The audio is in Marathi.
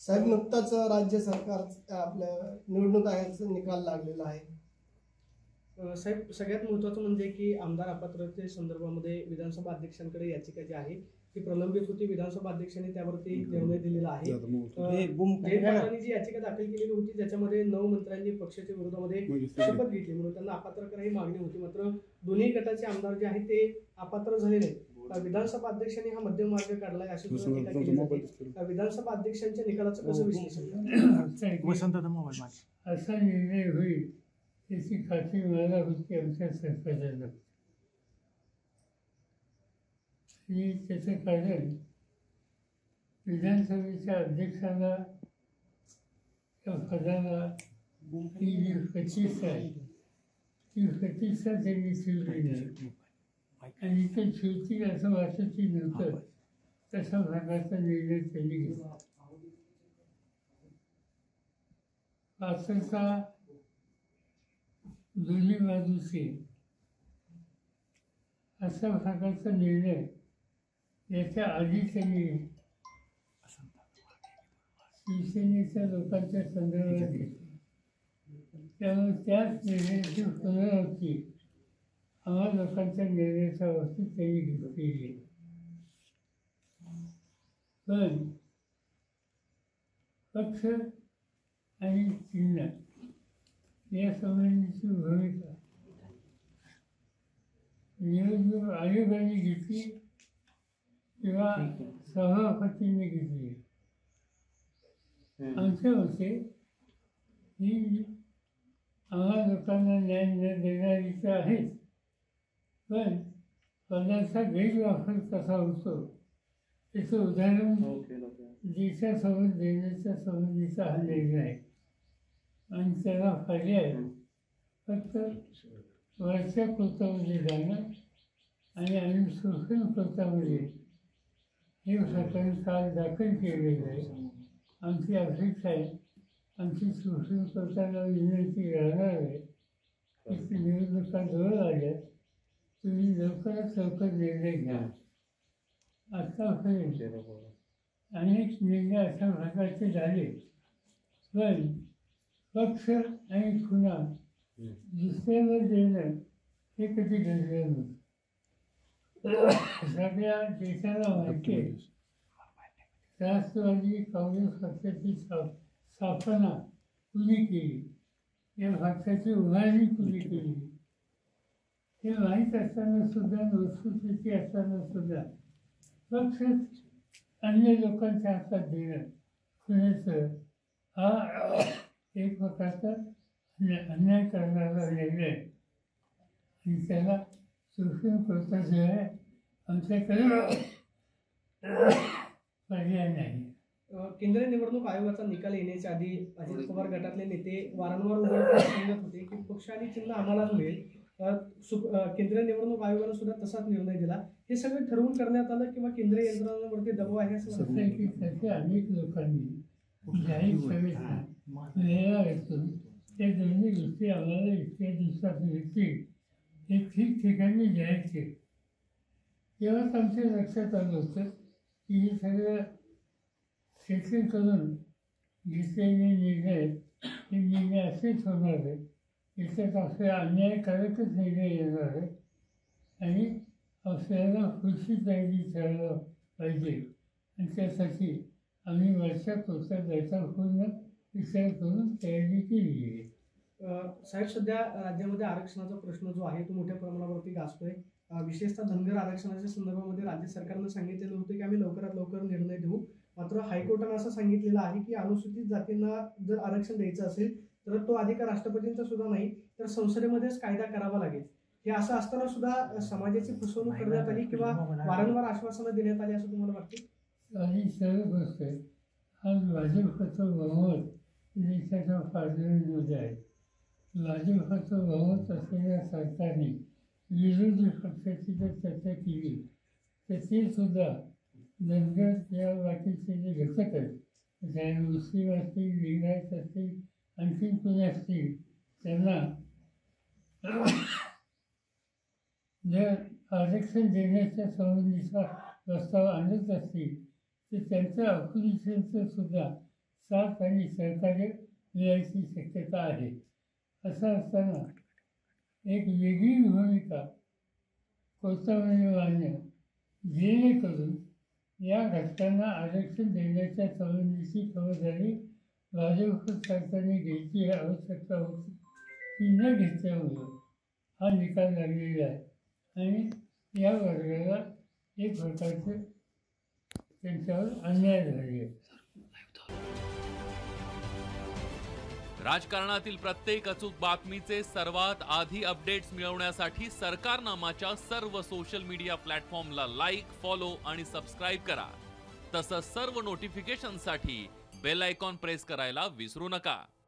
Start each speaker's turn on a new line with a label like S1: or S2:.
S1: साहेब, नुकताच राज्य सरकार आपल्या निवडणूक आयोगाचा निकाल लागलेला आहे.
S2: साहेब, सगळ्यात महत्त्वाचं म्हणजे की आमदार अपात्रते संदर्भामध्ये विधानसभा अध्यक्षांकडे याचिका जी आहे ती प्रलंबित होती. विधानसभा अध्यक्षांनी त्यावरती निर्णय दिलेला आहे. जयंत पाटलांनी जी याचिका दाखल केलेली होती ज्याच्यामध्ये 9 मंत्र्यांनी पक्षाच्या विरोधामध्ये शपथ घेतली म्हणून त्यांना अपात्र करायची मागणी होती. मात्र दोन्ही गटाचे आमदार जे आहेत ते अपात्र झाले नाहीत. विधानसभा अध्यक्षांनी हा मध्यम मार्ग काढलाय अशी टीका केली जाते. विधानसभा अध्यक्षांच्या निकालाचं कसं विश्लेषण?
S3: असा निर्णय होईल याची खात्री मला होती आमच्या सरकारला. आणि त्याचं कारण विधानसभेच्या अध्यक्षाला त्या पदाला ही जी प्रतिष्ठा आहे ती प्रतिष्ठा त्यांनी ठेवली नाही आणि ते ठेवतील असं वाटतही नव्हतं. तसा प्रकारचा निर्णय त्यांनी घेतला. पात्रता दोन्ही बाजूचे अशा प्रकारचा निर्णय याच्या आधी त्यांनी शिवसेनेच्या लोकांच्या संदर्भात घेतला. त्यामुळे त्याच निर्णयाची पुनरावृत्ती आम्हा लोकांच्या निर्णयाच्या बाबतीत त्यांनी घेतलेली. पण पक्ष आणि चिन्ह या संबंधीची भूमिका निवडणूक आयोगाने घेतली किंवा सभापतींनी घेतली. आमच्या मते ही आम्हा लोकांना न्याय न देणारी तर आहेच, पण पदाचा गैरवापर कसा होतो त्याचं उदाहरण देशासोबत देण्याच्या संबंधीचा हा निर्णय आहे. आणि त्याला पर्याय फक्त वरच्या कोर्टामध्ये जाणं आणि आम्ही सुप्रीम कोर्टामध्ये हे प्रकरण काल दाखल केलेलं आहे. आमची अपेक्षा आहे, आमची सुप्रीम कोर्टाला विनंती राहणार आहे की निवडणुका जवळ आल्या तुम्ही लवकरात लवकर निर्णय घ्या. आतापर्यंत अनेक निर्णय अशा प्रकारचे झाले, पण पक्ष आणि खुणा दुसऱ्यावर देणं हे कधी घडलं नव्हतं. सगळ्या देशाला माहिती आहे राष्ट्रवादी काँग्रेस पक्षाची स्थापना कुणी केली, या पक्षाची उभारणी कुणी केली हे माहीत असताना सुद्धा, वस्तुस्थिती असताना सुद्धा पक्ष अन्य लोकांच्या हातात देणं खुण्याचं हा एक प्रकारचा अन्याय करणारा निर्णय आणि त्याला सुप्रीम कोर्टाशिवाय आमच्याकडे पर्याय नाही.
S2: केंद्रीय निवडणूक आयोगाचा निकाल येण्याच्या आधी अजित पवार गटातले नेते वारंवार उघडपणे सांगत होते की पक्ष आणि चिन्ह आम्हालाच मिळेल. केंद्रीय निवडणूक आयोगाने सुद्धा तसाच निर्णय दिला. हे सगळं ठरवून करण्यात आलं किंवा केंद्रीय यंत्रणांवरती दबाव आहे असं
S3: वाटतं की त्याच्या अनेक लोकांनी जाहीर सभेत वेळा असून त्या दोन्ही गोष्टी आम्हाला इतक्या दिवसात मिळतील हे ठिकठिकाणी जाहीर केले. तेव्हाच आमच्या लक्षात आलं होतं की हे सगळं सेटल करून घेतलेले निर्णय हे निर्णय असेच होणार आहे. याच्यात आपल्या अन्यायकारकच निर्णय येणार आहे आणि आपल्याला पुढची तयारी करायला पाहिजे. आणि त्यासाठी आम्ही वरच्या कोर्टात जायचा पूर्ण विचार करून तयारी केली आहे.
S2: साहेब, सध्या राज्यामध्ये आरक्षणाचा प्रश्न जो आहे तो मोठ्या प्रमाणावरती गाजतोय. विशेषतः धनगर आरक्षणाच्या संदर्भामध्ये राज्य सरकारनं सांगितलेलं होतं की आम्ही लवकरात लवकर निर्णय देऊ. मात्र हायकोर्टानं असं सांगितलेलं आहे की अनुसूचित जातींना जर आरक्षण द्यायचं असेल तर तो अधिकार राष्ट्रपतींचा सुद्धा नाही तर संसदेमध्येच कायदा करावा लागेल. हे असं असताना सुद्धा समाजाची फसवणूक करण्यात आली किंवा वारंवार आश्वासनं देण्यात आली असं तुम्हाला वाटते?
S3: आणि सर्व गोष्ट आज भाजपचं बहुमत देशाच्या पार्लमेंटमध्ये आहे. भाजपचं बहुमत असलेल्या सरकारने विरोधी पक्षाची जर चर्चा केली तर ते सुद्धा धनगर या बाकीचे जे घटक आहेत मुस्लिम असतील, लिंगायत असतील, आणखी कोणी असतील त्यांना जर आरक्षण देण्याच्या संबंधीचा प्रस्ताव आणत असतील तर त्यांचं अपोजिशनचं सुद्धा साथ आणि सहकार्य मिळायची शक्यता आहे. असं असताना एक वेगळी भूमिका कोर्टामध्ये जेणेकरून या घटकांना आरक्षण देण्याच्या संबंधीची खबरदारी भाजप सरकारने घ्यायची आवश्यकता होती, ती न घेतल्यामुळं हा निकाल लागलेला आहे आणि या वर्गाला एक प्रकारचं त्यांच्यावर अन्याय झाले आहे.
S4: राजकारणातील प्रत्येक अचूक बातमीचे सर्वात आधी अपडेट्स मिळवण्यासाठी सरकारनामाच्या सर्व सोशल मीडिया प्लॅटफॉर्मला लाईक, फॉलो आणि सबस्क्राईब करा. तसंच सर्व नोटिफिकेशनसाठी बेल आयकॉन प्रेस करायला विसरू नका.